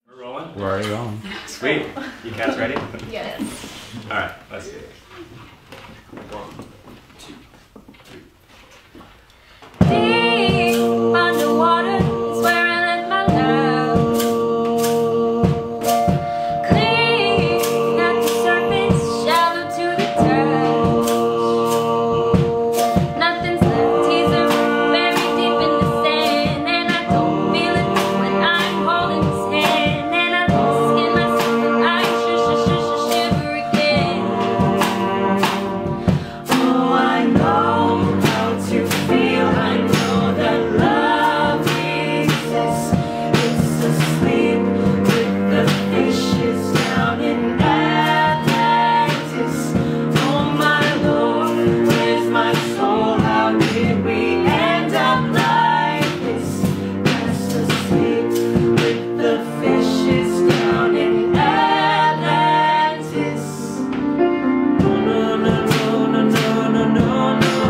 We're rolling? We're already rolling. Sweet. You cats ready? Yes. Alright, let's do it. 1, 2, 3. Deep underwater is where I let my love. Clean at the surface, shallow to the touch. Nothing's left, he's buried deep in the sand, and I don't feel it when I'm holding his hand, and I look in myself and I shiver again. Oh, I know how to feel. I know that love exists. It's asleep with the fishes down in Atlantis. Oh my Lord, where's my soul? How did we end up like this? Just asleep with the fishes down in Atlantis. No, no, no, no, no, no, no, no.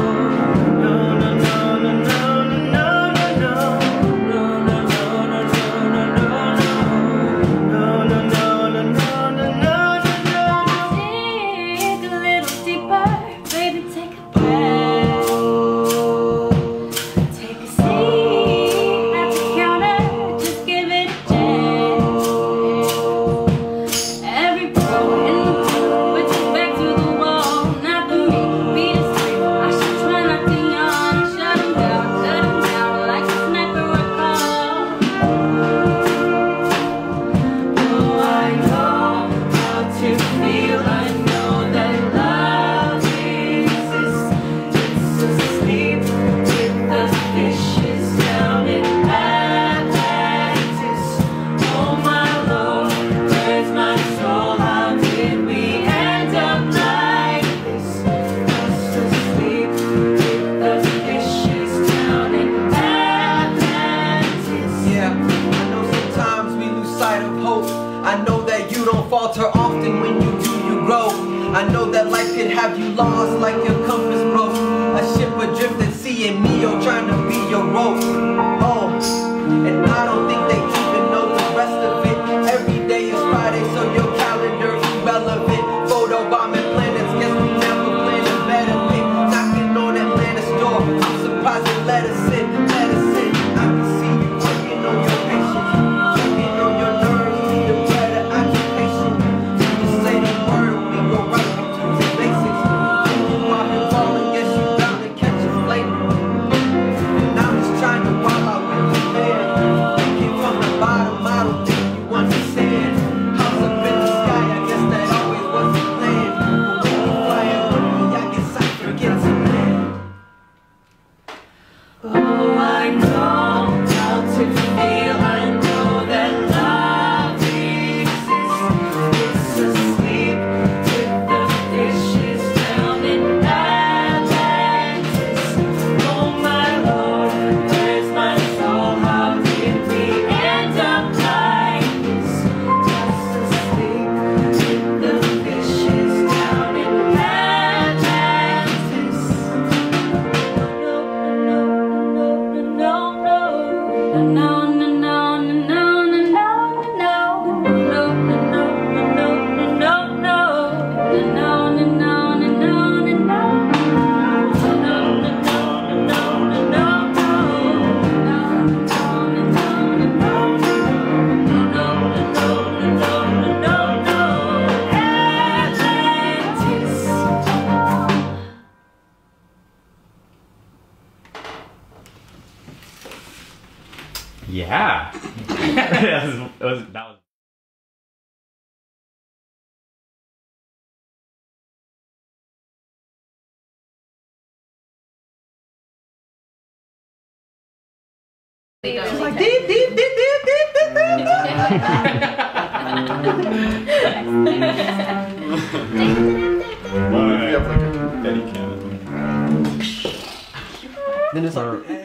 Dig a little deeper, baby, take a breath. Take a seat at the counter, just give it a chance. Every pro in the pool with his back to the wall. Not the beat is free. I should try not to yawn. Shut him down like a sniper or call. Oh, I know how to feel. I know that love exists. It's asleep with the fishes down in Atlantis. Oh my Lord, where's my soul? How did we end up like this? Just asleep with the fishes down in Atlantis. Yeah, I know sometimes we lose sight of hope. I know that you don't falter often. When you do, you grow. I know that life could have you lost like your compass broke. A ship adrift at sea and Neo trying to be your rope. Oh, and I don't think they even know the rest of it. Every day is Friday, so your calendar is irrelevant. Photo bombing planets, guess we never planned a better thing. Knocking on Atlantis door, I'm surprised they let us in, let us in. I can see you working on your patience, checking on your nerves, need a better occupation. When you say the word, we go right to the basics. When you out here falling, guess you bound to catch a flavor. And I'm just trying to wild out with you, man. Thinking from the bottom, I don't think you understand. House up in the sky, I guess that always was the plan. But when you flying with me, I guess I forget to land. Oh, I know how to feel. I know that love exists. It's asleep with the fishes down in Atlantis. Oh my Lord, where's my soul? How did we end up like this? Just asleep with the fishes down in Atlantis. Yeah. that was She's like, deep, deep, deep, deep, deep, deep, deep. Well, we have like a Betty Cannon. Then it's like,